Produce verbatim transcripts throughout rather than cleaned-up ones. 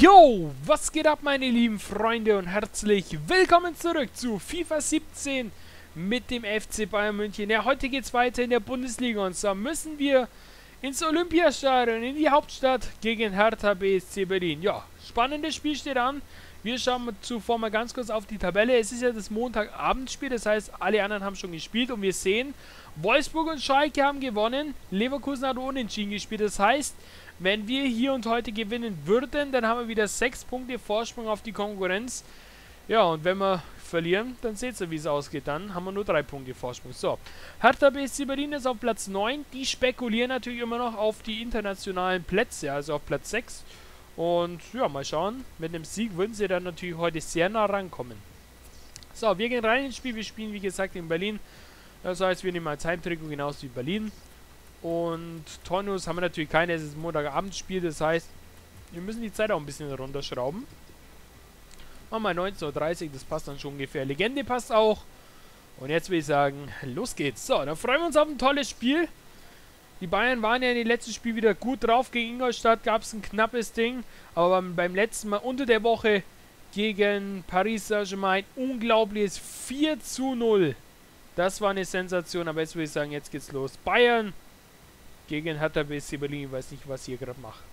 Yo, was geht ab, meine lieben Freunde, und herzlich willkommen zurück zu FIFA siebzehn mit dem F C Bayern München. Ja, heute geht es weiter in der Bundesliga, und zwar müssen wir ins Olympiastadion, in die Hauptstadt, gegen Hertha B S C Berlin. Ja, spannendes Spiel steht an. Wir schauen zuvor mal ganz kurz auf die Tabelle. Es ist ja das Montagabendspiel, das heißt, alle anderen haben schon gespielt, und wir sehen, Wolfsburg und Schalke haben gewonnen, Leverkusen hat unentschieden gespielt. Das heißt, wenn wir hier und heute gewinnen würden, dann haben wir wieder sechs Punkte Vorsprung auf die Konkurrenz. Ja, und wenn wir verlieren, dann seht ihr, wie es ausgeht. Dann haben wir nur drei Punkte Vorsprung. So, Hertha B S C Berlin ist auf Platz neun. Die spekulieren natürlich immer noch auf die internationalen Plätze, also auf Platz sechs. Und ja, mal schauen. Mit einem Sieg würden sie dann natürlich heute sehr nah rankommen. So, wir gehen rein ins Spiel. Wir spielen, wie gesagt, in Berlin. Das heißt, wir nehmen als Heimtrikot genauso wie Berlin. Und Torneos haben wir natürlich keine. Es ist ein Montagabendspiel. Das heißt, wir müssen die Zeit auch ein bisschen runterschrauben. Machen wir neunzehn Uhr dreißig. Das passt dann schon ungefähr. Legende passt auch. Und jetzt will ich sagen, los geht's. So, dann freuen wir uns auf ein tolles Spiel. Die Bayern waren ja in den letzten Spiel wieder gut drauf. Gegen Ingolstadt gab es ein knappes Ding. Aber beim, beim letzten Mal unter der Woche gegen Paris Saint-Germain unglaubliches vier zu null. Das war eine Sensation. Aber jetzt würde ich sagen, jetzt geht's los. Bayern gegen Hertha B S C Berlin. Ich weiß nicht, was ich hier gerade mache.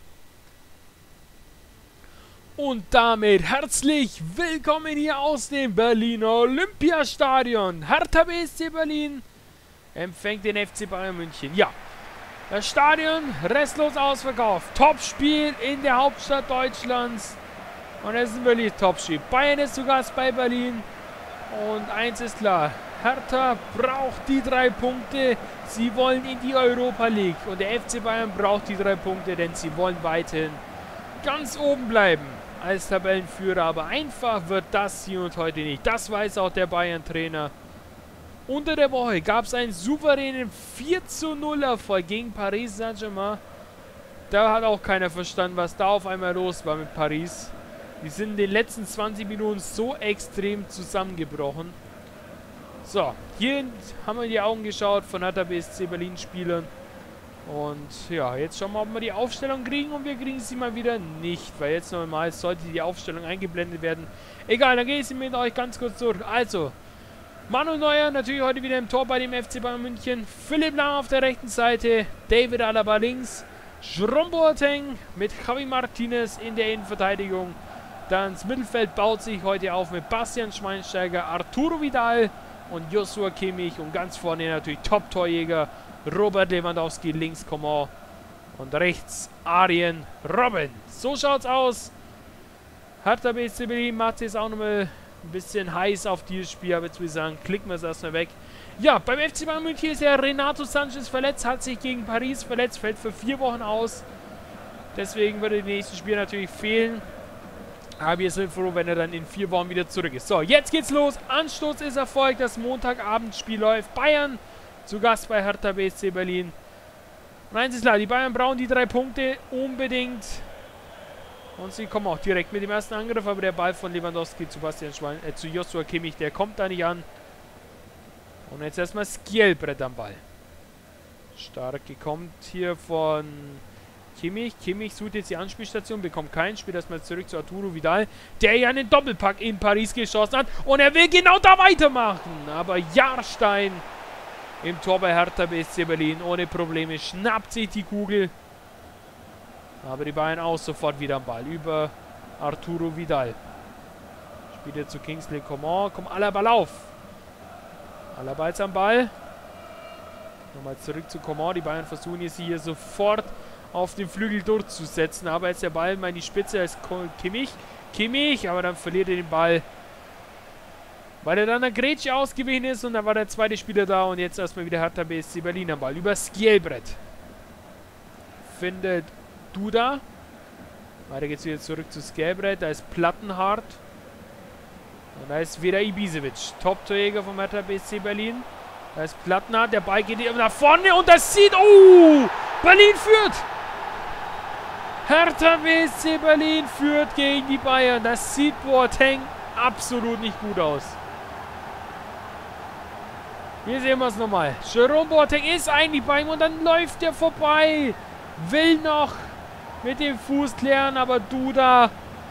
Und damit herzlich willkommen hier aus dem Berliner Olympiastadion. Hertha B S C Berlin empfängt den F C Bayern München. Ja, das Stadion restlos ausverkauft. Topspiel in der Hauptstadt Deutschlands. Und es ist ein wirklich Topspiel. Bayern ist zu Gast bei Berlin. Und eins ist klar. Hertha braucht die drei Punkte. Sie wollen in die Europa League. Und der F C Bayern braucht die drei Punkte, denn sie wollen weiterhin ganz oben bleiben als Tabellenführer. Aber einfach wird das hier und heute nicht. Das weiß auch der Bayern-Trainer. Unter der Woche gab es einen souveränen vier zu null Erfolg gegen Paris Saint-Germain. Da hat auch keiner verstanden, was da auf einmal los war mit Paris. Die sind in den letzten zwanzig Minuten so extrem zusammengebrochen. So, hier haben wir in die Augen geschaut von Hertha B S C Berlin Spielern. Und ja, jetzt schauen wir, ob wir die Aufstellung kriegen, und wir kriegen sie mal wieder nicht, weil jetzt normal sollte die Aufstellung eingeblendet werden. Egal, dann gehe ich sie mit euch ganz kurz durch. Also, Manuel Neuer natürlich heute wieder im Tor bei dem F C Bayern München. Philipp Lahm auf der rechten Seite, David Alaba links, Jerome Boateng mit Javi Martinez in der Innenverteidigung. Dann das Mittelfeld baut sich heute auf mit Bastian Schweinsteiger, Arturo Vidal und Joshua Kimmich, und ganz vorne natürlich Top-Torjäger Robert Lewandowski, links Coman und rechts Arjen Robben. So schaut's aus. Hertha B S C Berlin macht es auch nochmal ein bisschen heiß auf dieses Spiel, aber jetzt würde ich sagen, klicken wir es erstmal weg. Ja, beim F C Bayern München ist ja Renato Sanchez verletzt, hat sich gegen Paris verletzt, fällt für vier Wochen aus. Deswegen würde die nächsten Spiele natürlich fehlen. Aber wir sind froh, wenn er dann in vier Wochen wieder zurück ist. So, jetzt geht's los. Anstoß ist erfolgt. Das Montagabendspiel läuft. Bayern zu Gast bei Hertha B S C Berlin. Und eins ist klar, die Bayern brauchen die drei Punkte unbedingt. Und sie kommen auch direkt mit dem ersten Angriff. Aber der Ball von Lewandowski zu Bastian Schwein, äh, zu Joshua Kimmich, der kommt da nicht an. Und jetzt erstmal Skjelbrett am Ball. Stark gekommen hier von Kimmich. Kimmich sucht jetzt die Anspielstation, bekommt keinen. Spielt erstmal zurück zu Arturo Vidal, der ja einen Doppelpack in Paris geschossen hat. Und er will genau da weitermachen. Aber Jahrstein im Tor bei Hertha B S C Berlin ohne Probleme schnappt sich die Kugel. Aber die Bayern auch sofort wieder am Ball über Arturo Vidal. Spielt jetzt zu Kingsley Coman. Kommt Alaba auf. Alaba jetzt am Ball. Nochmal zurück zu Coman. Die Bayern versuchen jetzt hier sofort auf den Flügel durchzusetzen. Aber jetzt der Ball mal in die Spitze als Kimmich. Kimmich, aber dann verliert er den Ball, weil er dann der Grätsche ausgewichen ist, und dann war der zweite Spieler da, und jetzt erstmal wieder Hertha B S C Berlin am Ball. Über Skjelbrett findet Duda. Weiter geht's wieder zurück zu Skjelbrett. Da ist Plattenhardt. Und da ist wieder Ibisevic, Top-Torjäger vom Hertha B S C Berlin. Da ist Plattenhardt, der Ball geht nach vorne, und das sieht... Oh! Berlin führt! Hertha B S C Berlin führt gegen die Bayern. Das sieht Boateng absolut nicht gut aus. Hier sehen wir es nochmal. Jerome Boateng ist eigentlich bei ihm, und dann läuft er vorbei. Will noch mit dem Fuß klären, aber Duda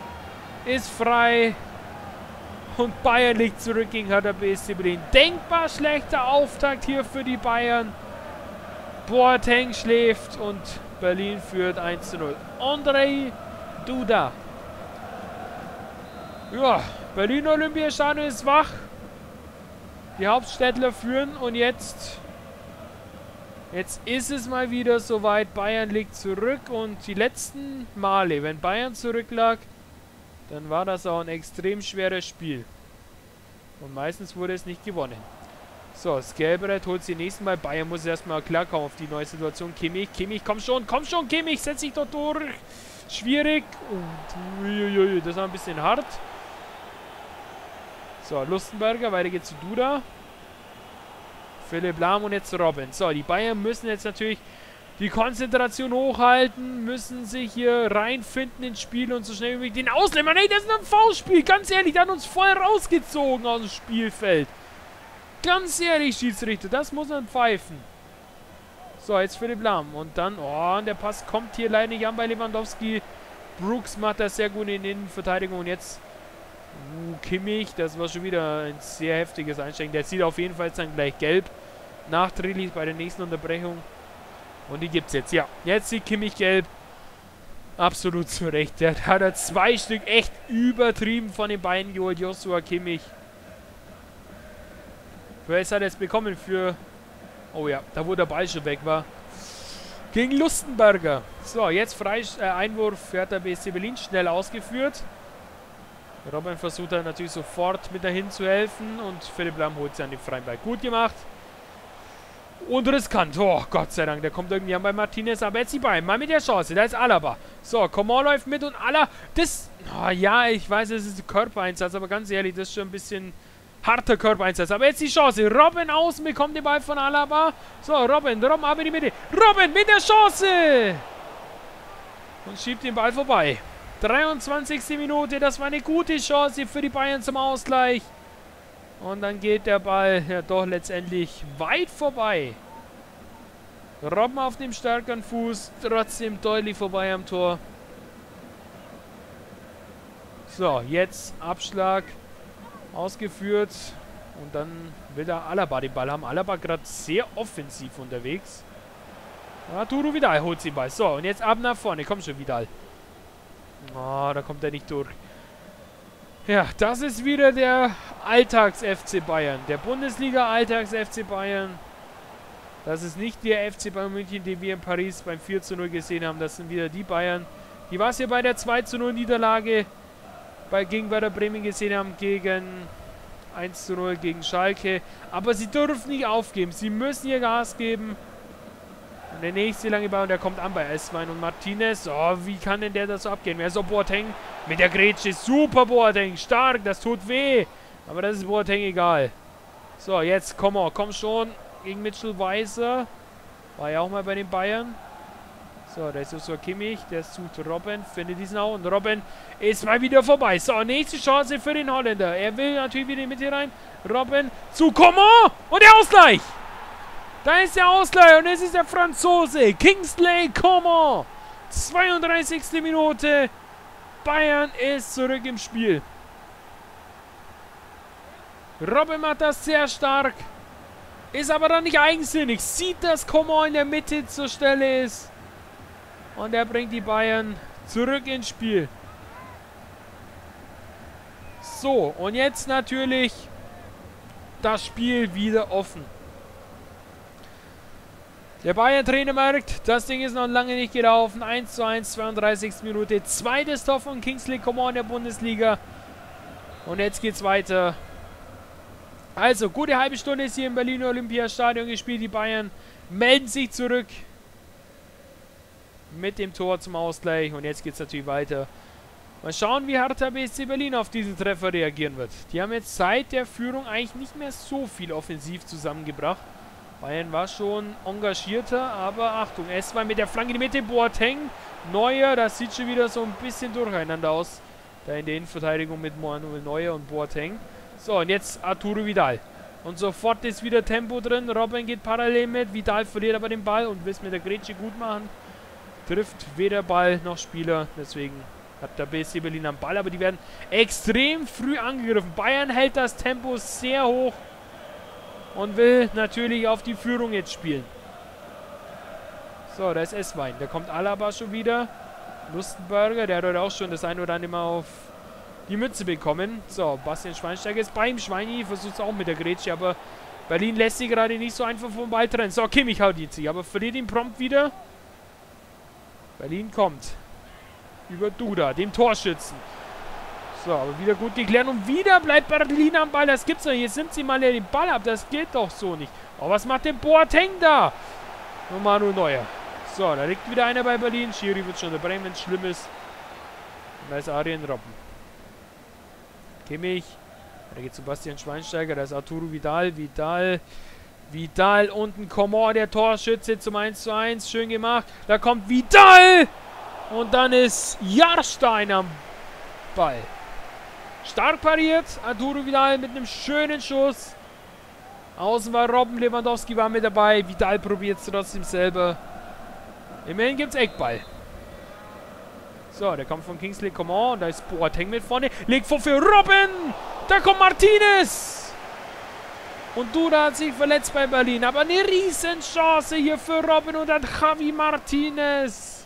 ist frei. Und Bayern liegt zurück gegen Hertha B S C Berlin. Denkbar schlechter Auftakt hier für die Bayern. Boateng schläft und Berlin führt eins zu null. Andrei Duda. Ja, Berlin Olympiastadion ist wach. Die Hauptstädtler führen und jetzt... Jetzt ist es mal wieder soweit. Bayern liegt zurück und die letzten Male, wenn Bayern zurücklag, dann war das auch ein extrem schweres Spiel. Und meistens wurde es nicht gewonnen. So, das Gelbrett holt sie nächsten Mal. Bayern muss erstmal klarkommen auf die neue Situation. Kimmich, Kimmich, komm schon, komm schon, Kimmich, setz dich doch durch. Schwierig. Und uiuiui, das war ein bisschen hart. So, Lustenberger, weiter geht's zu Duda. Philipp Lahm und jetzt Robben. So, die Bayern müssen jetzt natürlich die Konzentration hochhalten, müssen sich hier reinfinden ins Spiel und so schnell wie möglich den Ausländer. Nein, das ist ein V-Spiel. Ganz ehrlich, der hat uns voll rausgezogen aus dem Spielfeld. Ganz ehrlich, Schiedsrichter, das muss man pfeifen. So, jetzt Philipp Lahm. Und dann, oh, und der Pass kommt hier leider nicht an bei Lewandowski. Brooks macht das sehr gut in der Innenverteidigung. Und jetzt uh, Kimmich, das war schon wieder ein sehr heftiges Einsteigen. Der sieht auf jeden Fall dann gleich gelb. Nachträglich bei der nächsten Unterbrechung. Und die gibt's jetzt, ja. Jetzt sieht Kimmich gelb. Absolut zu Recht. Der hat er zwei Stück echt übertrieben von den Beinen geholt. Joshua Kimmich. Was hat er jetzt bekommen für... Oh ja, da wo der Ball schon weg war. Gegen Lustenberger. So, jetzt frei, äh, Einwurf für Hertha B S C Berlin. Schnell ausgeführt. Robben versucht dann natürlich sofort mit dahin zu helfen. Und Philipp Lahm holt sich an den freien Ball. Gut gemacht. Und riskant. Oh, Gott sei Dank. Der kommt irgendwie an bei Martinez. Aber jetzt die Beine. Mal mit der Chance. Da ist Alaba. So, Coman läuft mit und Alla. Das... Oh, ja, ich weiß, es ist ein Körpereinsatz. Aber ganz ehrlich, das ist schon ein bisschen... harter Körpereinsatz. Aber jetzt die Chance. Robben außen bekommt den Ball von Alaba. So, Robben. Robben aber in die Mitte. Robben mit der Chance. Und schiebt den Ball vorbei. dreiundzwanzigste Minute. Das war eine gute Chance für die Bayern zum Ausgleich. Und dann geht der Ball ja doch letztendlich weit vorbei. Robben auf dem stärkeren Fuß. Trotzdem deutlich vorbei am Tor. So, jetzt Abschlag. Ausgeführt. Und dann will der Alaba den Ball haben. Alaba gerade sehr offensiv unterwegs. Arturo Vidal holt den Ball. So, und jetzt ab nach vorne. Komm schon, Vidal. Oh, da kommt er nicht durch. Ja, das ist wieder der Alltags-F C Bayern. Der Bundesliga-Alltags-F C Bayern. Das ist nicht der F C Bayern München, den wir in Paris beim vier zu null gesehen haben. Das sind wieder die Bayern, die was wir bei der zwei zu null Niederlage bei gegen Werder Bremen gesehen haben, gegen eins zu null gegen Schalke. Aber sie dürfen nicht aufgeben. Sie müssen ihr Gas geben. Und der nächste lange Ball, und der kommt an bei Esswein und Martinez. Oh, wie kann denn der das so abgehen? Wer so Boateng mit der Grätsche. Super Boateng. Stark, das tut weh. Aber das ist Boateng egal. So, jetzt komm on, komm schon. Gegen Mitchell Weiser. War ja auch mal bei den Bayern. So, da ist Joshua Kimmich. Der sucht Robben. Findet diesen auch. Und Robben ist mal wieder vorbei. So, nächste Chance für den Holländer. Er will natürlich wieder in die Mitte rein. Robben zu Coman. Und der Ausgleich. Da ist der Ausgleich. Und es ist der Franzose. Kingsley Coman. zweiunddreißigste Minute. Bayern ist zurück im Spiel. Robben macht das sehr stark. Ist aber dann nicht eigensinnig. Sieht, dass Coman in der Mitte zur Stelle ist. Und er bringt die Bayern zurück ins Spiel. So, und jetzt natürlich das Spiel wieder offen. Der Bayern-Trainer merkt, das Ding ist noch lange nicht gelaufen. eins zu eins, zweiunddreißigste Minute. Zweites Tor von Kingsley Coman in der Bundesliga. Und jetzt geht's weiter. Also, gute halbe Stunde ist hier im Berliner Olympiastadion gespielt. Die Bayern melden sich zurück mit dem Tor zum Ausgleich. Und jetzt geht es natürlich weiter. Mal schauen, wie Hertha B S C Berlin auf diesen Treffer reagieren wird. Die haben jetzt seit der Führung eigentlich nicht mehr so viel offensiv zusammengebracht. Bayern war schon engagierter, aber Achtung, es war mit der Flanke in die Mitte. Boateng, Neuer, das sieht schon wieder so ein bisschen durcheinander aus. Da in der Innenverteidigung mit Manuel Neuer und Boateng. So, und jetzt Arturo Vidal. Und sofort ist wieder Tempo drin. Robben geht parallel mit. Vidal verliert aber den Ball und will es mit der Grätsche gut machen. Trifft weder Ball noch Spieler. Deswegen Hat der B S C Berlin am Ball, aber die werden extrem früh angegriffen. Bayern hält das Tempo sehr hoch und will natürlich auf die Führung jetzt spielen. So, da ist Esswein. Da kommt Alaba schon wieder. Lustenberger, der hat heute auch schon das ein oder andere Mal auf die Mütze bekommen. So, Bastian Schweinsteiger ist beim Schweini, versucht es auch mit der Grätsche, aber Berlin lässt sich gerade nicht so einfach vom Ball trennen. So, Kimmich haut ihn sich, aber verliert ihn prompt wieder. Berlin kommt. Über Duda, dem Torschützen. So, aber wieder gut geklärt und wieder bleibt Berlin am Ball. Das gibt's doch nicht. Jetzt nimmt sie mal den Ball ab. Das geht doch so nicht. Aber was macht denn Boateng da? Und Manuel Neuer. So, da liegt wieder einer bei Berlin. Schiri wird schon unterbrechen, wenn es schlimm ist. Und da ist Arjen Robben. Kimmich. Da geht zu Bastian Schweinsteiger. Da ist Arturo Vidal. Vidal. Vidal unten. Coman, der Torschütze zum eins zu eins. Schön gemacht. Da kommt Vidal. Und dann ist Jahrstein am Ball. Stark pariert. Arturo Vidal mit einem schönen Schuss. Außen war Robben. Lewandowski war mit dabei. Vidal probiert es trotzdem selber. Immerhin gibt es Eckball. So, der kommt von Kingsley Coman. Und da ist Boateng mit vorne. Legt vor für Robben. Da kommt Martinez. Und Duda hat sich verletzt bei Berlin. Aber eine Riesenchance hier für Robben und dann Javi Martinez.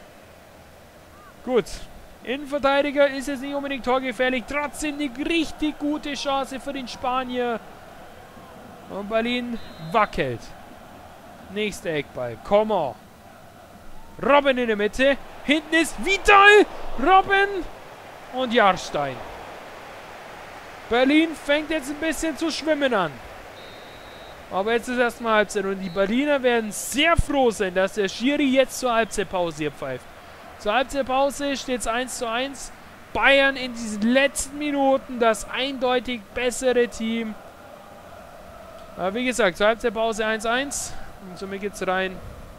Gut. Innenverteidiger ist jetzt nicht unbedingt torgefährlich. Trotzdem eine richtig gute Chance für den Spanier. Und Berlin wackelt. Nächster Eckball. Coman. Robben in der Mitte. Hinten ist Vidal. Robben. Und Jahrstein. Berlin fängt jetzt ein bisschen zu schwimmen an. Aber jetzt ist erstmal Halbzeit. Und die Berliner werden sehr froh sein, dass der Schiri jetzt zur Halbzeitpause hier pfeift. Zur Halbzeitpause steht es eins zu eins. Bayern in diesen letzten Minuten das eindeutig bessere Team. Aber wie gesagt, zur Halbzeitpause eins zu eins. Und somit geht es rein.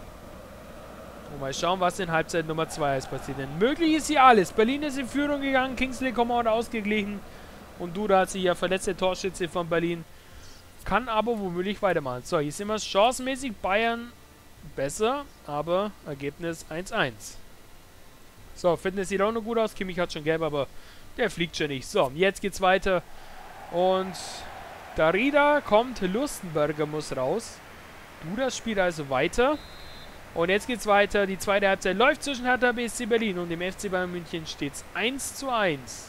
Und mal schauen, was in Halbzeit Nummer zwei ist passiert. Denn möglich ist hier alles. Berlin ist in Führung gegangen. Kingsley Coman ausgeglichen. Und Duda hat sich ja verletzte Torschütze von Berlin. Kann aber womöglich weitermachen. So, hier sind wir chancenmäßig. Bayern besser. Aber Ergebnis eins zu eins. So, Fitness sieht auch noch gut aus. Kimmich hat schon gelb, aber der fliegt schon nicht. So, jetzt geht's weiter. Und Darida kommt. Lustenberger muss raus. Duda spielt also weiter. Und jetzt geht's weiter. Die zweite Halbzeit läuft zwischen Hertha B S C Berlin und dem F C Bayern München steht es eins zu eins.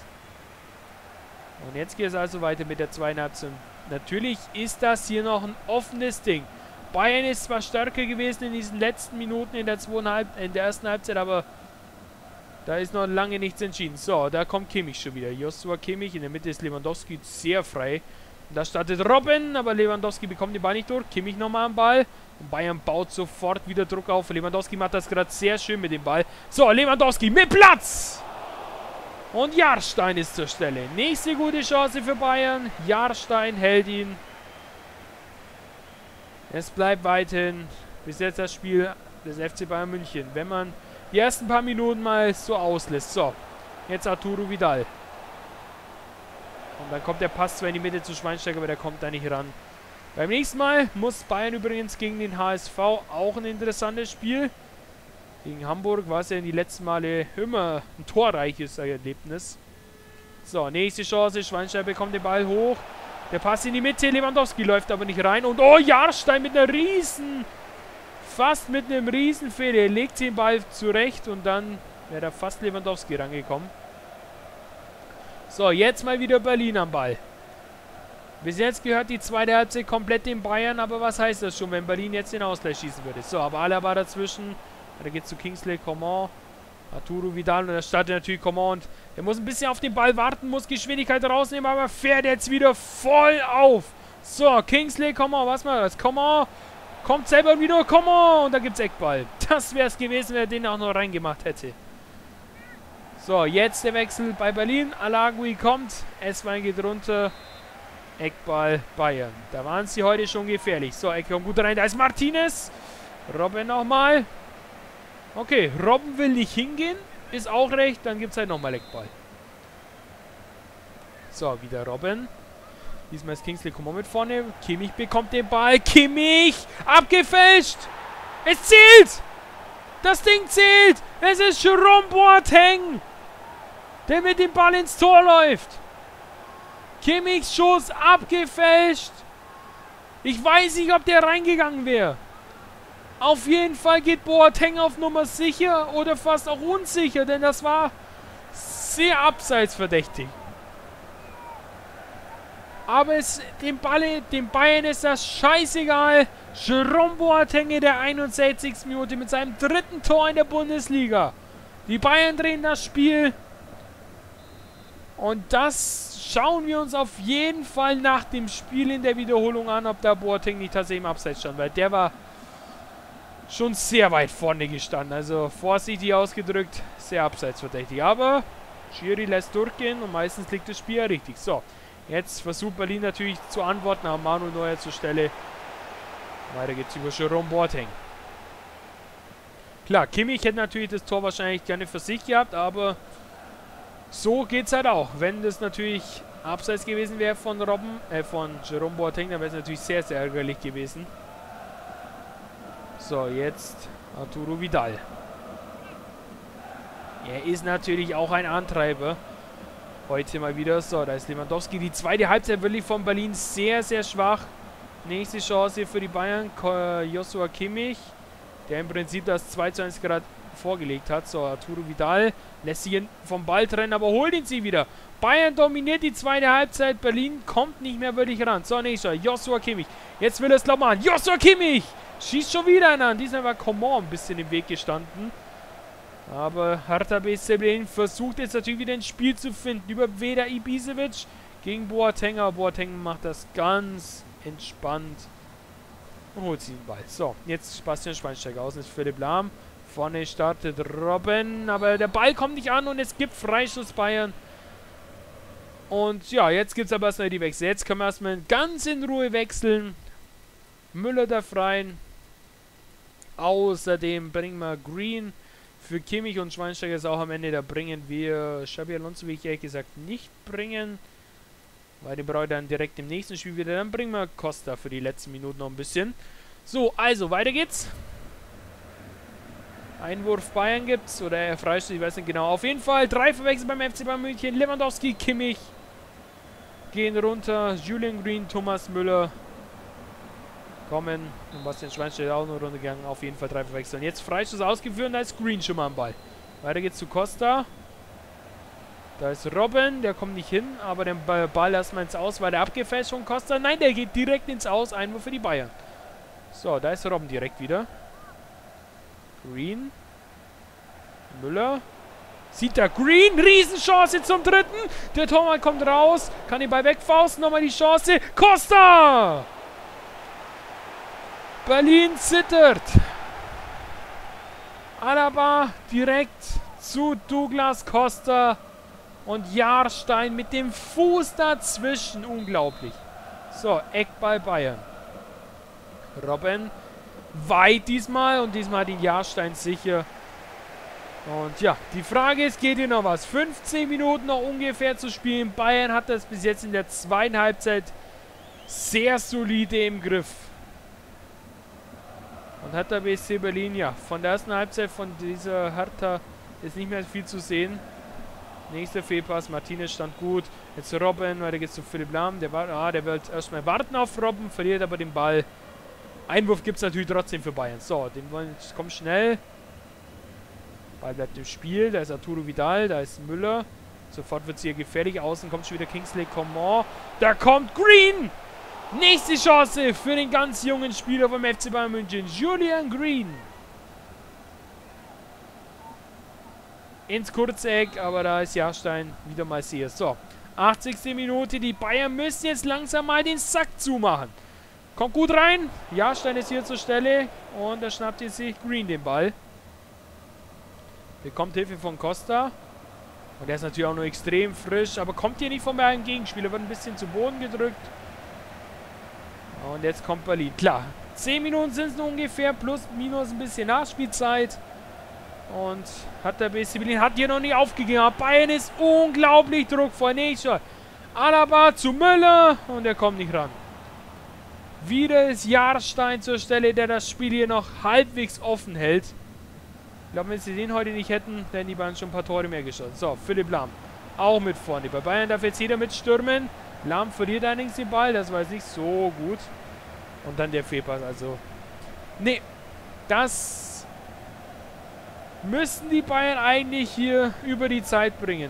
Und jetzt geht es also weiter mit der zweiten Halbzeit. Natürlich ist das hier noch ein offenes Ding. Bayern ist zwar stärker gewesen in diesen letzten Minuten in der, zweiten Halb in der ersten Halbzeit, aber da ist noch lange nichts entschieden. So, da kommt Kimmich schon wieder. Joshua Kimmich, in der Mitte ist Lewandowski sehr frei. Und da startet Robben, aber Lewandowski bekommt den Ball nicht durch. Kimmich nochmal am Ball. Und Bayern baut sofort wieder Druck auf. Lewandowski macht das gerade sehr schön mit dem Ball. So, Lewandowski mit Platz! Und Jahrstein ist zur Stelle. Nächste gute Chance für Bayern. Jahrstein hält ihn. Es bleibt weiterhin bis jetzt das Spiel des F C Bayern München. Wenn man die ersten paar Minuten mal so auslässt. So, jetzt Arturo Vidal. Und dann kommt der Pass zwar in die Mitte zu Schweinsteiger, aber der kommt da nicht ran. Beim nächsten Mal muss Bayern übrigens gegen den H S V auch ein interessantes Spiel. Gegen Hamburg war es ja in die letzten Male immer ein torreiches Erlebnis. So, nächste Chance. Schweinsteiger bekommt den Ball hoch. Der Pass in die Mitte. Lewandowski läuft aber nicht rein. Und oh, Jahrstein mit einer riesen... Fast mit einem Riesenfehler. Er legt den Ball zurecht und dann wäre da fast Lewandowski rangekommen. So, jetzt mal wieder Berlin am Ball. Bis jetzt gehört die zweite Halbzeit komplett den Bayern, aber was heißt das schon, wenn Berlin jetzt den Ausgleich schießen würde? So, aber Alaba dazwischen. Da geht es zu Kingsley Coman. Arturo Vidal und da startet natürlich Coman. Und der muss ein bisschen auf den Ball warten, muss Geschwindigkeit rausnehmen, aber fährt jetzt wieder voll auf. So, Kingsley Coman, was mal das? Coman kommt selber wieder, Coman und da gibt es Eckball. Das wäre es gewesen, wer den auch noch reingemacht hätte. So, jetzt der Wechsel bei Berlin. Alagui kommt, Esswein geht runter. Eckball Bayern. Da waren sie heute schon gefährlich. So, Ecke kommt gut rein, da ist Martinez. Robben nochmal. Okay, Robben will nicht hingehen. Ist auch recht, dann gibt es halt nochmal Eckball. So, wieder Robben. Diesmal ist Kingsley Coman mit vorne. Kimmich bekommt den Ball. Kimmich! Abgefälscht! Es zählt! Das Ding zählt! Es ist Jerome Boateng! der mit dem Ball ins Tor läuft. Kimmichs Schuss abgefälscht. Ich weiß nicht, ob der reingegangen wäre. Auf jeden Fall geht Boateng auf Nummer sicher oder fast auch unsicher, denn das war sehr abseitsverdächtig. Aber es, dem, Ball, dem Bayern ist das scheißegal. Jerome Boateng in der einundsechzigsten Minute mit seinem dritten Tor in der Bundesliga. Die Bayern drehen das Spiel. Und das schauen wir uns auf jeden Fall nach dem Spiel in der Wiederholung an, ob der Boateng nicht tatsächlich im Abseits stand, weil der war schon sehr weit vorne gestanden. Also vorsichtig ausgedrückt, sehr abseitsverdächtig. Aber Schiri lässt durchgehen und meistens liegt das Spiel ja richtig. So, jetzt versucht Berlin natürlich zu antworten, aber Manuel Neuer zur Stelle. Weiter geht's über Jerome Boateng. Klar, Kimmich hätte natürlich das Tor wahrscheinlich gerne für sich gehabt, aber so geht's halt auch. Wenn das natürlich abseits gewesen wäre von Robben, äh, von Jerome Boateng, dann wäre es natürlich sehr, sehr ärgerlich gewesen. So, jetzt Arturo Vidal. Er ist natürlich auch ein Antreiber. Heute mal wieder. So, da ist Lewandowski. Die zweite Halbzeit wirklich von Berlin sehr, sehr schwach. Nächste Chance für die Bayern. Joshua Kimmich, der im Prinzip das zwei zu eins gerade vorgelegt hat. So, Arturo Vidal lässt sich vom Ball trennen, aber holt ihn sie wieder. Bayern dominiert die zweite Halbzeit. Berlin kommt nicht mehr wirklich ran. So, nächster. Joshua Kimmich. Jetzt will er es, glaub mal, an. Joshua Kimmich! Schießt schon wieder einen an. Diesmal war Coman ein bisschen im Weg gestanden. Aber Hertha B S C Berlin versucht jetzt natürlich wieder ein Spiel zu finden. Über Veda Ibisevic gegen Boateng. Aber Boateng macht das ganz entspannt und holt sich den Ball. So, jetzt Bastian Schweinsteiger. Außen ist Philipp Lahm. Vorne startet Robben. Aber der Ball kommt nicht an und es gibt Freistoß Bayern. Und ja, jetzt gibt es aber erstmal die Wechsel. Jetzt können wir erstmal ganz in Ruhe wechseln. Müller darf rein. Außerdem bringen wir Green für Kimmich und Schweinsteiger ist auch am Ende. Da bringen wir Xabi Alonso, wie ich ehrlich gesagt nicht bringen. Weil den brauche ich dann direkt im nächsten Spiel wieder. Dann bringen wir Costa für die letzten Minuten noch ein bisschen. So, also weiter geht's. Einwurf Bayern gibt's. Oder er Freistoß, ich weiß nicht genau. Auf jeden Fall drei Verwechsel beim F C Bayern München. Lewandowski, Kimmich gehen runter. Julian Green, Thomas Müller kommen. Und Bastian Schweinsteiger auch noch runtergegangen. Auf jeden Fall drei Verwechseln. Jetzt Freistoß ausgeführt und da ist Green schon mal am Ball. Weiter geht's zu Costa. Da ist Robben, der kommt nicht hin, aber der Ball erstmal ins Aus, weil der abgefälscht von Costa. Nein, der geht direkt ins Aus. Einwurf für die Bayern. So, da ist Robben direkt wieder. Green. Müller. Sieht da Green. Riesenchance zum dritten. Der Torwart kommt raus. Kann den Ball wegfausten. Nochmal die Chance. Costa! Berlin zittert. Alaba direkt zu Douglas Costa. Und Jahrstein mit dem Fuß dazwischen. Unglaublich. So, Eckball Bayern. Robben weit diesmal. Und diesmal hat ihn Jahrstein sicher. Und ja, die Frage ist, geht hier noch was? fünfzehn Minuten noch ungefähr zu spielen. Bayern hat das bis jetzt in der zweiten Halbzeit sehr solide im Griff. Und Hertha B S C Berlin, ja, von der ersten Halbzeit von dieser Hertha ist nicht mehr viel zu sehen. Nächster Fehlpass, Martinez stand gut. Jetzt Robben, weiter geht's zu Philipp Lahm. Der, war, ah, der wird erstmal warten auf Robben, verliert aber den Ball. Einwurf gibt es natürlich trotzdem für Bayern. So, den wollen, kommt schnell. Ball bleibt im Spiel. Da ist Arturo Vidal, da ist Müller. Sofort wird es hier gefährlich. Außen kommt schon wieder Kingsley Coman. Da kommt Green! Nächste Chance für den ganz jungen Spieler vom F C Bayern München. Julian Green. Ins kurze Eck, aber da ist Jahrstein wieder mal sehr. So, achtzigste Minute. Die Bayern müssen jetzt langsam mal den Sack zumachen. Kommt gut rein. Jahrstein ist hier zur Stelle. Und da schnappt jetzt sich Green den Ball. Bekommt Hilfe von Costa. Und der ist natürlich auch noch extrem frisch. Aber kommt hier nicht vom eigenen Gegenspieler. Wird ein bisschen zu Boden gedrückt. Und jetzt kommt Berlin. Klar, zehn Minuten sind es nur ungefähr. Plus, minus ein bisschen Nachspielzeit. Und hat der B S C Berlin hat hier noch nicht aufgegeben. Aber Bayern ist unglaublich druckvoll. Nächster. Alaba zu Müller. Und er kommt nicht ran. Wieder ist Jahrstein zur Stelle, der das Spiel hier noch halbwegs offen hält. Ich glaube, wenn sie den heute nicht hätten, hätten die Bayern schon ein paar Tore mehr geschossen. So, Philipp Lahm. auch mit vorne. Bei Bayern darf jetzt jeder mitstürmen. Lahm verliert allerdings den Ball, das war jetzt nicht so gut. Und dann der Fehlpass, also... Nee, das müssen die Bayern eigentlich hier über die Zeit bringen.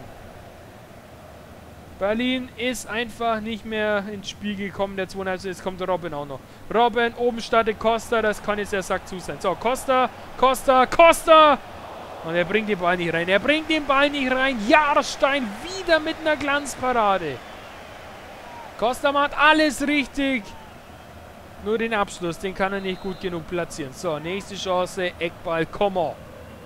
Berlin ist einfach nicht mehr ins Spiel gekommen, der zweieinhalb. Jetzt kommt der Robben auch noch. Robben, oben startet Costa, das kann jetzt der Sack zu sein. So, Costa, Costa, Costa! Und er bringt den Ball nicht rein. Er bringt den Ball nicht rein. Jahrstein wieder mit einer Glanzparade. Costa macht alles richtig. Nur den Abschluss, den kann er nicht gut genug platzieren. So, nächste Chance, Eckball, Coman.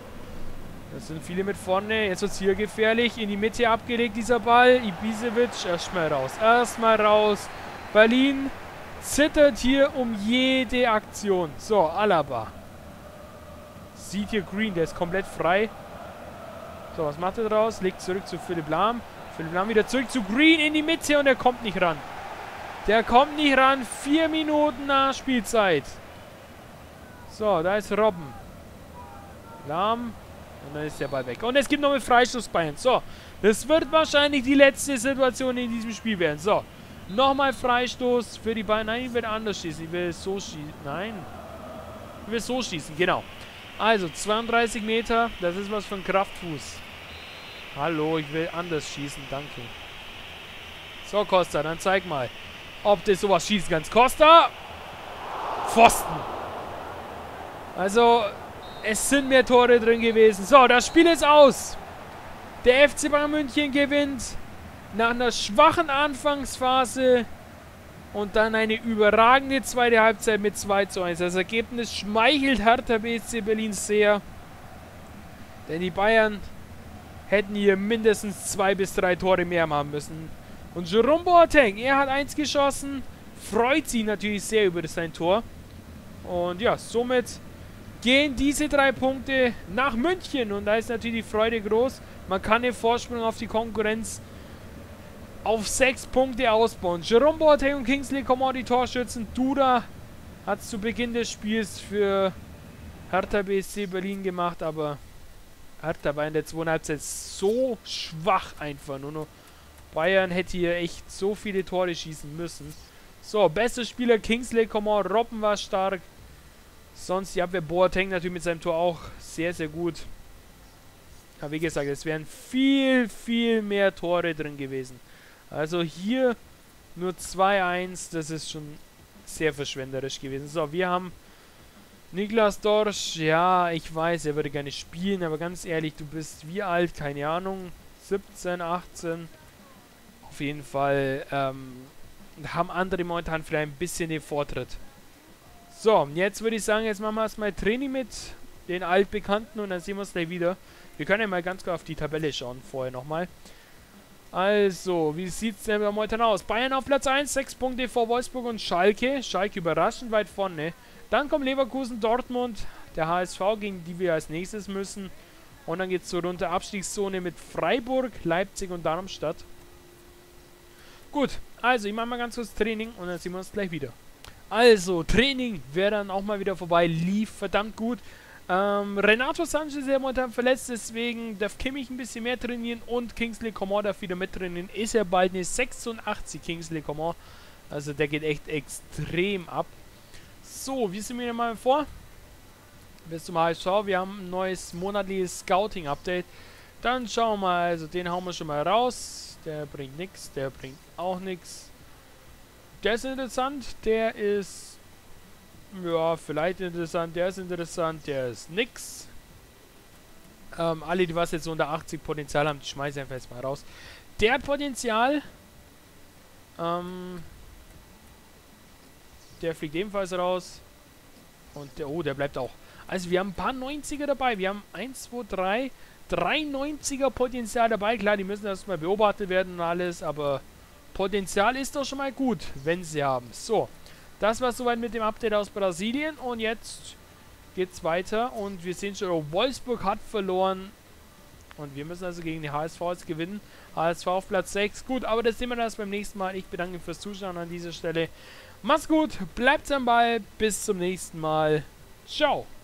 Das sind viele mit vorne. Jetzt wird es hier gefährlich. In die Mitte abgelegt, dieser Ball. Ibisevic, erstmal raus. Erstmal raus. Berlin zittert hier um jede Aktion. So, Alaba. Sieht hier Green, der ist komplett frei. So, was macht er draus? Legt zurück zu Philipp Lahm. Philipp Lahm wieder zurück zu Green in die Mitte und er kommt nicht ran. Der kommt nicht ran. Vier Minuten nach Spielzeit. So, da ist Robben. Lahm. Und dann ist der Ball weg. Und es gibt noch einen Freistoß Bayern. So, das wird wahrscheinlich die letzte Situation in diesem Spiel werden. So, nochmal Freistoß für die Bayern. Nein, ich will anders schießen. Ich will so schießen. Nein. Ich will so schießen, genau. Also, zweiunddreißig Meter. Das ist was für ein Kraftfuß. Hallo, ich will anders schießen. Danke. So, Costa, dann zeig mal, ob du sowas schießen kannst. Costa! Pfosten! Also... Es sind mehr Tore drin gewesen. So, das Spiel ist aus. Der F C Bayern München gewinnt nach einer schwachen Anfangsphase und dann eine überragende zweite Halbzeit mit zwei zu eins. Das Ergebnis schmeichelt Hertha B S C Berlin sehr. Denn die Bayern hätten hier mindestens zwei bis drei Tore mehr machen müssen. Und Jerome Boateng, er hat eins geschossen. Freut sich natürlich sehr über sein Tor. Und ja, somit... gehen diese drei Punkte nach München und da ist natürlich die Freude groß. Man kann den Vorsprung auf die Konkurrenz auf sechs Punkte ausbauen. Jerome Boateng und Kingsley Coman die Torschützen. Duda hat es zu Beginn des Spiels für Hertha B S C Berlin gemacht, aber Hertha war in der zweiten Halbzeit so schwach einfach. Nur noch Bayern hätte hier echt so viele Tore schießen müssen. So, bester Spieler Kingsley Coman, Robben war stark. Sonst die Abwehr Boateng natürlich mit seinem Tor auch sehr, sehr gut. Aber wie gesagt, es wären viel, viel mehr Tore drin gewesen. Also hier nur zwei eins, das ist schon sehr verschwenderisch gewesen. So, wir haben Niklas Dorsch. Ja, ich weiß, er würde gerne spielen, aber ganz ehrlich, du bist wie alt? Keine Ahnung. siebzehn, achtzehn. Auf jeden Fall ähm, haben andere momentan vielleicht ein bisschen den Vortritt. So, jetzt würde ich sagen, jetzt machen wir erstmal Training mit den Altbekannten und dann sehen wir uns gleich wieder. Wir können ja mal ganz kurz auf die Tabelle schauen, vorher nochmal. Also, wie sieht es denn momentan aus? Bayern auf Platz eins, sechs Punkte vor Wolfsburg und Schalke. Schalke überraschend weit vorne. Dann kommt Leverkusen, Dortmund, der H S V, gegen die wir als nächstes müssen. Und dann geht es so runter Abstiegszone mit Freiburg, Leipzig und Darmstadt. Gut, also ich mache mal ganz kurz Training und dann sehen wir uns gleich wieder. Also, Training wäre dann auch mal wieder vorbei. Lief verdammt gut. Ähm, Renato Sanchez ist ja momentan verletzt, deswegen darf Kimmich ein bisschen mehr trainieren und Kingsley Coman darf wieder mittrainieren. Ist ja bald eine sechsundachtzig Kingsley Coman. Also der geht echt extrem ab. So, wie sind wir denn mal vor? Bis zum H S V. Wir haben ein neues monatliches Scouting-Update. Dann schauen wir mal, also den hauen wir schon mal raus. Der bringt nichts, der bringt auch nichts. Der ist interessant, der ist, ja, vielleicht interessant, der ist interessant, der ist nix. Ähm, alle, die was jetzt unter achtzig Potenzial haben, die schmeißen einfach jetzt mal raus. Der hat Potenzial, ähm, der fliegt ebenfalls raus. Und der, oh, der bleibt auch. Also wir haben ein paar neunziger dabei, wir haben eins, zwei, drei, drei neunziger Potenzial dabei. Klar, die müssen erstmal beobachtet werden und alles, aber... Potenzial ist doch schon mal gut, wenn sie haben. So, das war soweit mit dem Update aus Brasilien. Und jetzt geht's weiter. Und wir sehen schon, oh, Wolfsburg hat verloren. Und wir müssen also gegen die H S V jetzt gewinnen. H S V auf Platz sechs. Gut, aber das sehen wir das beim nächsten Mal. Ich bedanke mich fürs Zuschauen an dieser Stelle. Macht's gut, bleibt am Ball. Bis zum nächsten Mal. Ciao.